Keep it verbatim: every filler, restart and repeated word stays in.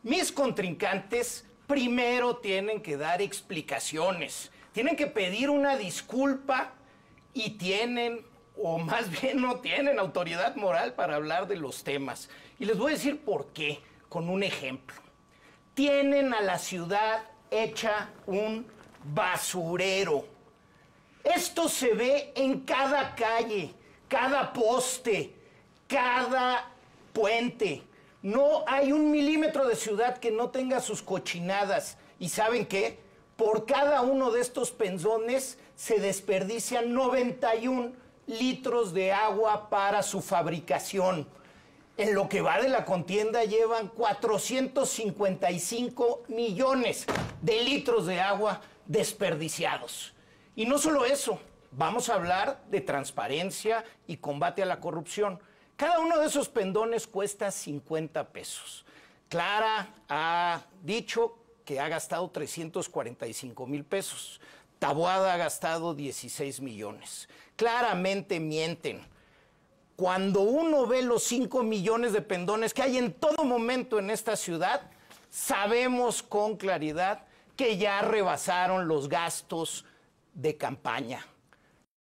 Mis contrincantes primero tienen que dar explicaciones, tienen que pedir una disculpa y tienen, o más bien no tienen autoridad moral para hablar de los temas. Y les voy a decir por qué, con un ejemplo. Tienen a la ciudad hecha un basurero. Esto se ve en cada calle, cada poste, cada puente. No hay un milímetro de ciudad que no tenga sus cochinadas. ¿Y saben qué? Por cada uno de estos penzones se desperdician noventa y un litros de agua para su fabricación. En lo que va de la contienda llevan cuatrocientos cincuenta y cinco millones de litros de agua desperdiciados. Y no solo eso, vamos a hablar de transparencia y combate a la corrupción. Cada uno de esos pendones cuesta cincuenta pesos. Clara ha dicho que ha gastado trescientos cuarenta y cinco mil pesos. Taboada ha gastado dieciséis millones. Claramente mienten. Cuando uno ve los cinco millones de pendones que hay en todo momento en esta ciudad, sabemos con claridad que ya rebasaron los gastos de campaña.